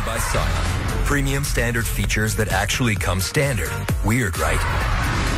by Sonic. Premium standard features that actually come standard. Weird, right?